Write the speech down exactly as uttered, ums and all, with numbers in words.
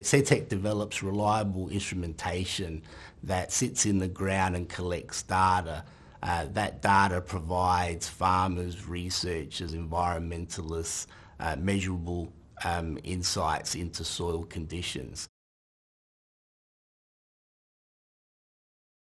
Sentek develops reliable instrumentation that sits in the ground and collects data. Uh, that data provides farmers, researchers, environmentalists uh, measurable um, insights into soil conditions.